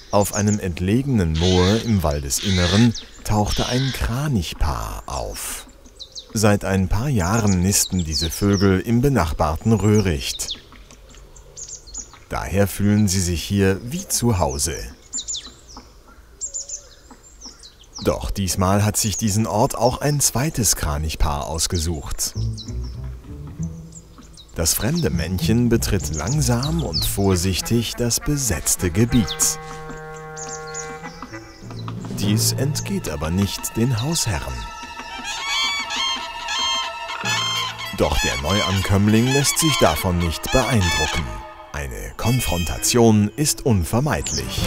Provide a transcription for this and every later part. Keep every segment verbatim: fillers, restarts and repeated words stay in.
Auf einem entlegenen Moor im Waldesinneren tauchte ein Kranichpaar auf. Seit ein paar Jahren nisten diese Vögel im benachbarten Röhricht. Daher fühlen sie sich hier wie zu Hause. Doch diesmal hat sich diesen Ort auch ein zweites Kranichpaar ausgesucht. Das fremde Männchen betritt langsam und vorsichtig das besetzte Gebiet. Dies entgeht aber nicht den Hausherren. Doch der Neuankömmling lässt sich davon nicht beeindrucken. Eine Konfrontation ist unvermeidlich.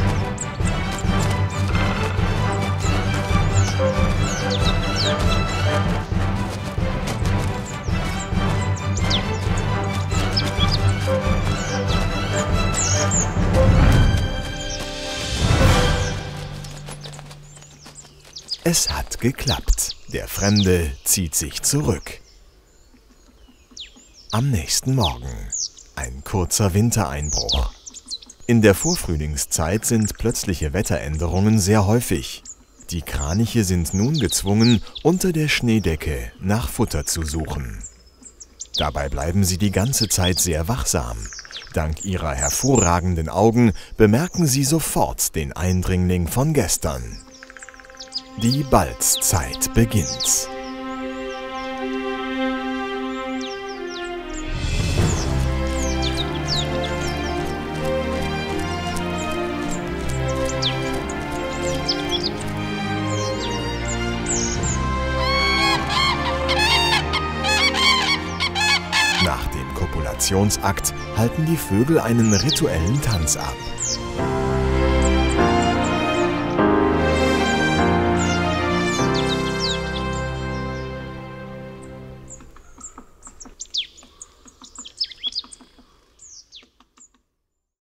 Es hat geklappt. Der Fremde zieht sich zurück. Am nächsten Morgen. Ein kurzer Wintereinbruch. In der Vorfrühlingszeit sind plötzliche Wetteränderungen sehr häufig. Die Kraniche sind nun gezwungen, unter der Schneedecke nach Futter zu suchen. Dabei bleiben sie die ganze Zeit sehr wachsam. Dank ihrer hervorragenden Augen bemerken sie sofort den Eindringling von gestern. Die Balzzeit beginnt. Nach dem Kopulationsakt halten die Vögel einen rituellen Tanz ab.